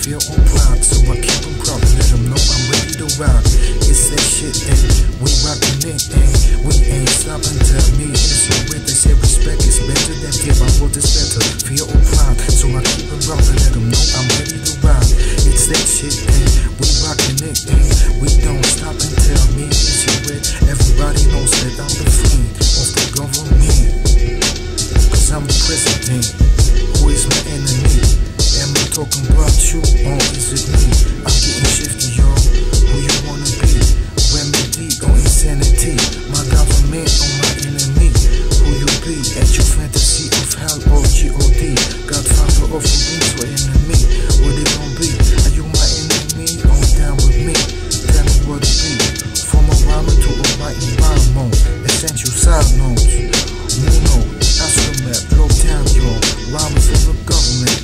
fear or pride, so I keep them proud and let them know I'm ready to ride. It's that shit, and we rockin' it, and we ain't stopping. Tell me it's your way. They say respect is better than fear, but what is better, fear or pride? So I keep them proud and let them know I'm ready to ride. It's that shit, and we rockin' it, and we don't stop and tell me it's your way. Everybody knows that I'm the friend of the government, cause I'm the president. Who is my enemy? Am I talking about you or is it me? I'm getting shifty, yo. Who you wanna be? Remedy or insanity? My government or my enemy? Who you be? At your fantasy of hell or G.O.D. Godfather of the rings or enemy? What it gon' be? Are you my enemy or down with me? Tell me what it be. From a rhyme to a writing rhyme mode. Essential side notes. Muno, Astromet, low town, yo. Rhyming for the government,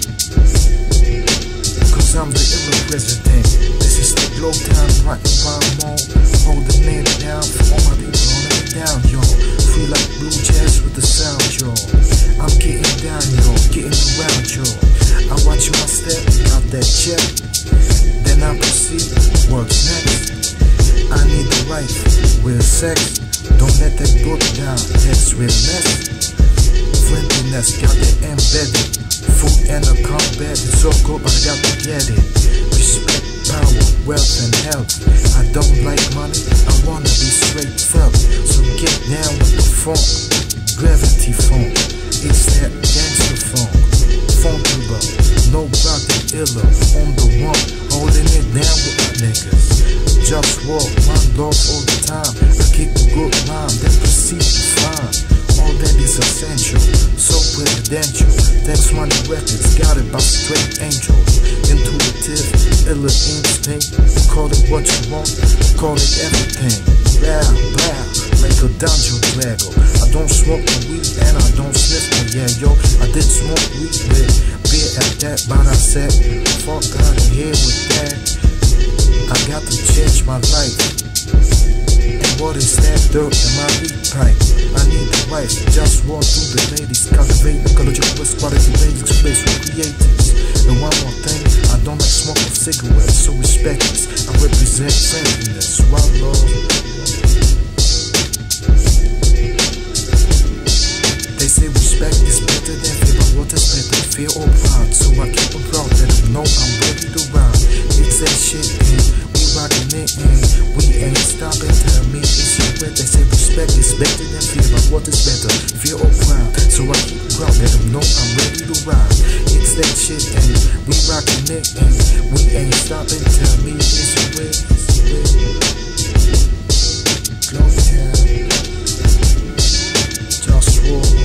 cause I'm the illa president. This is the glow time, writing rhyme mode. Holding it down for all my people, holding it down, yo. Free like blue jazz with the sound, yo. I'm getting down, yo, getting around, yo. I watch my step, got that check, then I proceed, what's next? I need the wife, real sex. Don't let that book down, that's real mess. Friendliness, got it embedded. Food and a combat, it's so good, I got to get it. Respect, power, wealth and health. I don't like money, I wanna be straight felt. So get down with the funk, gravity funk. It's that gangster funk, Funkula, no rocket illa. On the one, holding it down with my niggas. JustWar, one love all the time. I kick the good rhyme, then proceed to find all that is essential, so presidential. Thanks money records, got it by straight angels. Intuitive, illa instinct. Call it what you want, call it everything. Blah, blah, like a dungeon dragger. I don't smoke the weed and I don't sniff it. Yeah, yo, I did smoke weed with beer at that, but I said, fuck out of here with that. I got to change my life. And what is that dirt in my weed pipe? I need the wife, JustWar through the ladies. Cultivate ecological quality basics, place for creators. And one more thing, I don't like smoke of cigarettes, so respect this. I represent friendliness, one love. They say respect is better than fear, but what is better, fear or pride? So I keep them proud, let them know I'm ready to ride. It's that shit, and we rockin' it, and we ain't stopping. Tell me it's your way. They say respect is better than fear, but what is better, fear or pride? So I keep them proud, let them know I'm ready to ride. It's that shit, and we rockin' it, and we ain't stopping. Tell me it's your way, it's your way. Globalfirm, JustWar.